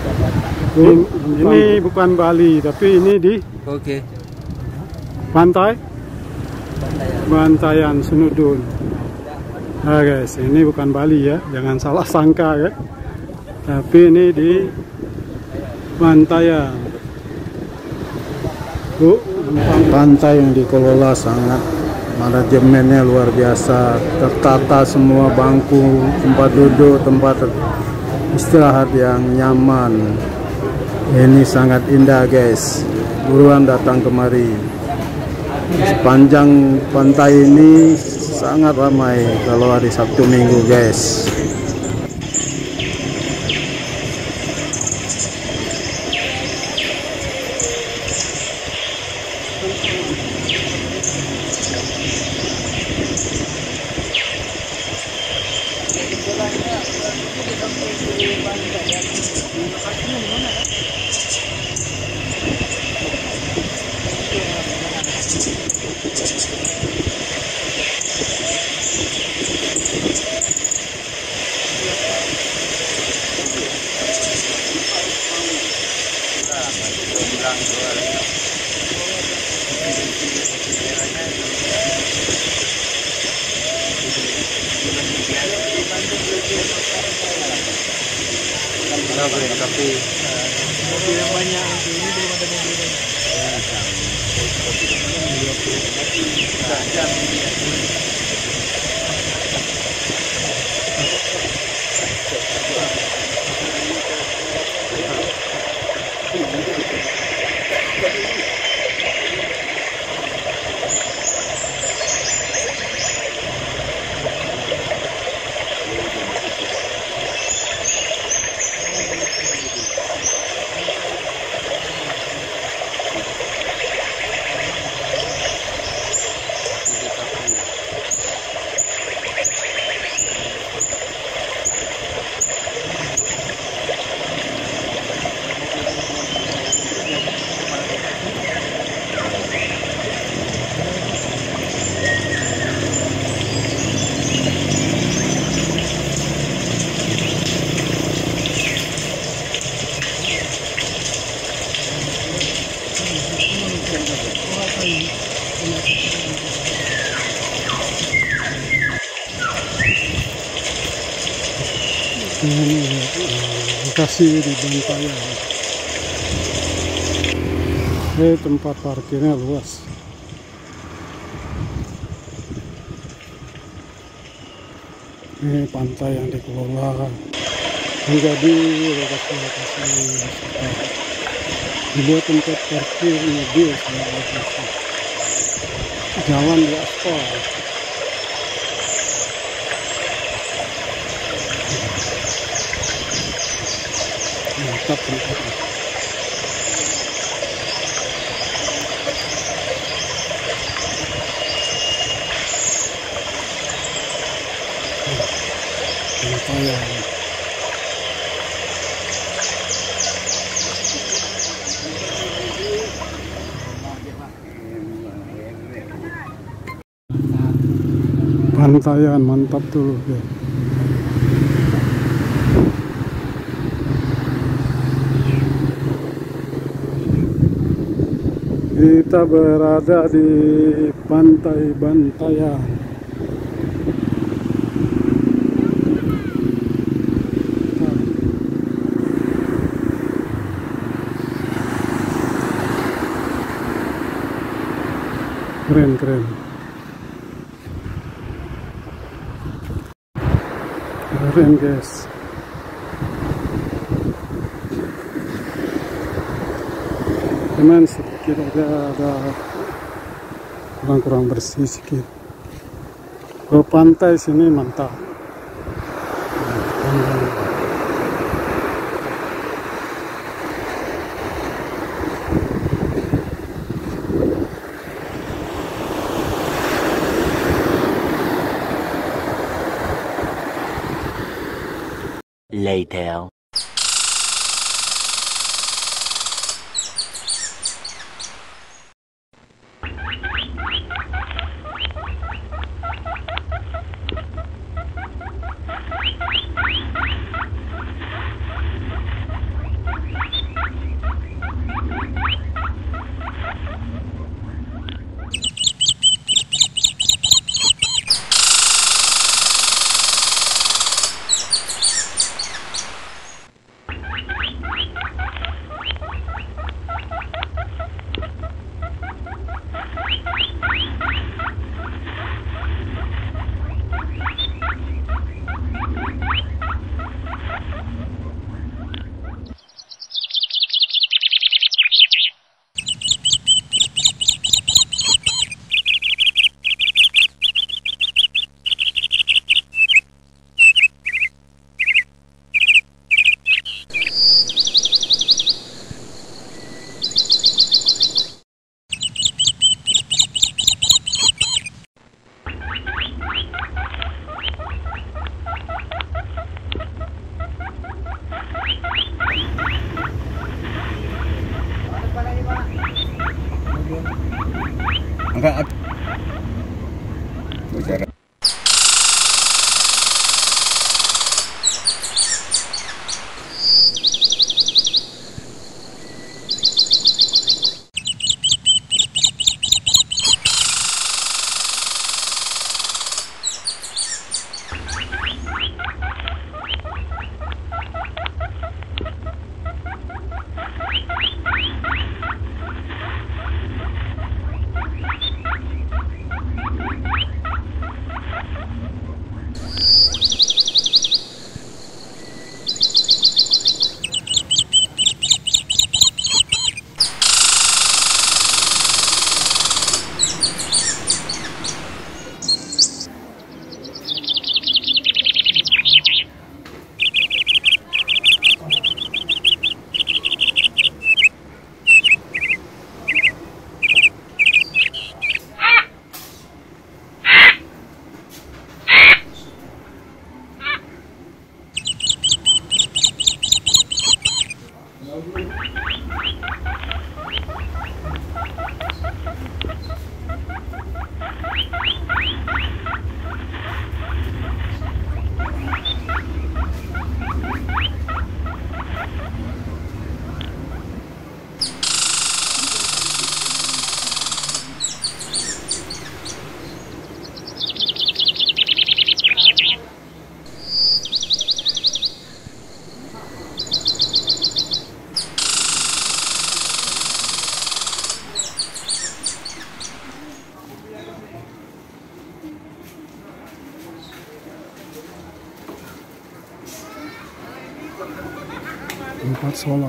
Ini bukan Bali, tapi ini di Oke. pantai Bantayan Senudun. Nah guys, ini bukan Bali ya, jangan salah sangka ya. Tapi ini di Bantayan. Pantai yang dikelola sangat manajemennya luar biasa, tertata semua bangku, tempat duduk, tempat istirahat yang nyaman. Ini sangat indah guys, buruan datang kemari. Sepanjang pantai ini sangat ramai kalau hari Sabtu Minggu guys. Mobil yang banyak ini belum ada mobil banyak. Lokasi di Bantayan. Tempat parkirnya luas. Ini pantai yang dikelola menjadi lokasi-lokasi wisata. Dibuat tempat parkir mobil segala macam. Jalan di aspal. Mantap tempatnya. Bantayan. Bantayan mantap tuh ya. Kita berada di Pantai Bantayan. Keren keren. Keren guys. Cuman sedikit ada kurang bersih sedikit. Ke pantai sini mantap. Later. Enggak. Tempat sholat.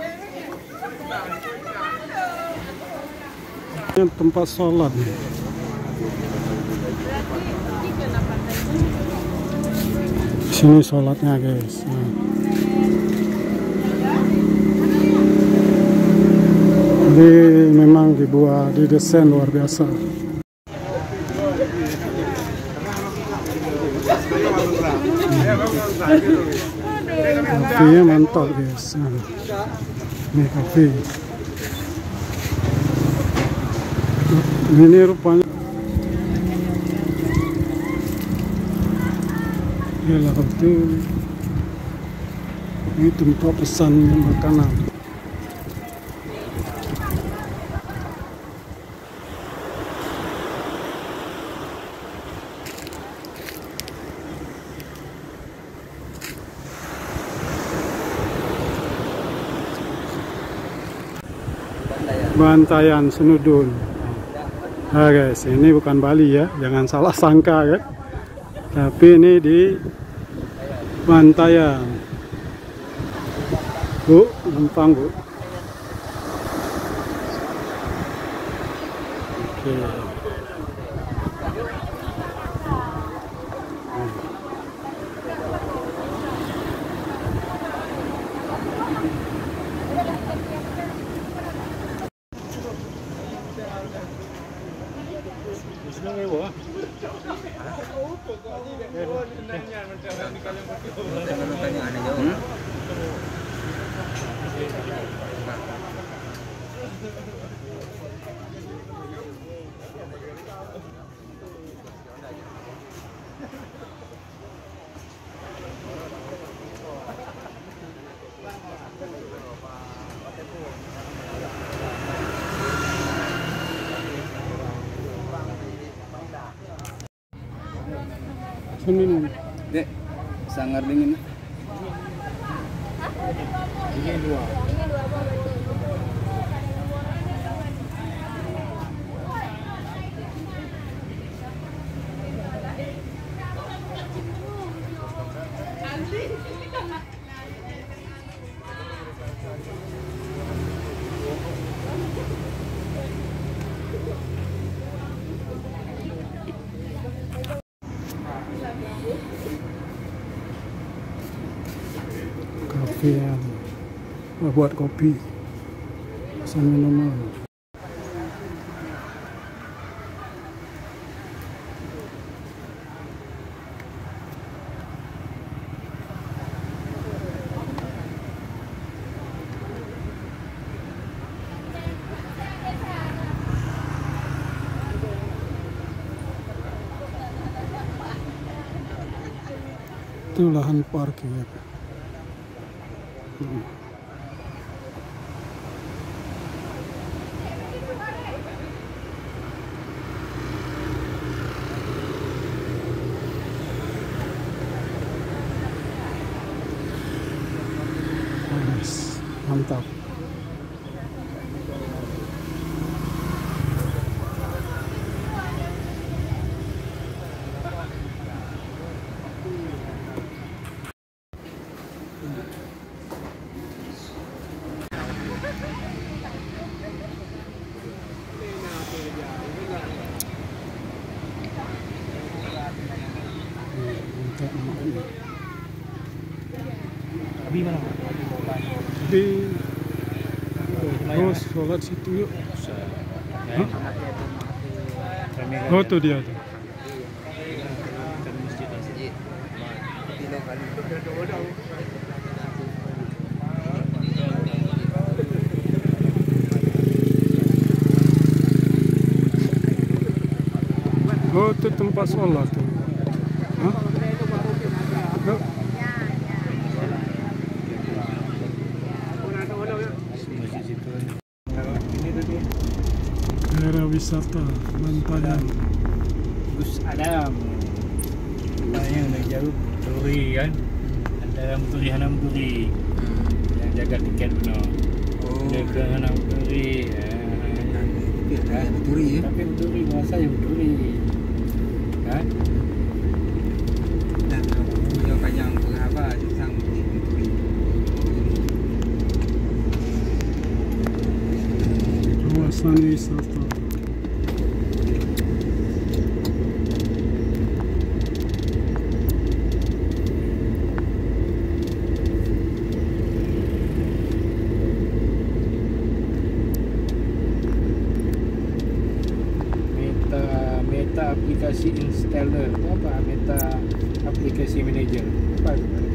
Ini tempat sholat nih. Sini sholatnya guys. Nah. Jadi memang dibuat didesain luar biasa. Kafenya mantap guys. Nah, ini kafe. Ini rupanya ialah hotel. Ini tempat pesan makanan. Bantayan Senudun. Nah guys, ini bukan Bali ya, jangan salah sangka kan. Tapi ini di Bantayan. Bu, numpang bu. Oke. Minum. Dek, sangar dingin. Ini dua. Kafe yang buat kopi, pesan minuman. Itu lahan parkir. Mantap. Abi mana? Di terus sholat situ yuk. Oh tuh dia tuh. Oh itu tempat sholat tuh. Hah? Oh. Daerah wisata Bantayan. Terus ada yang dari jauh turi kan, ada turi hanam turi yang jaga tiket benar. Jaga hanam turi. Turi ya. Tapi turi masa yang turi, kan? Dan punya kanyang apa sang turi. Kawasan wisata. Meta aplikasi installer, apa Meta aplikasi manager, apa itu?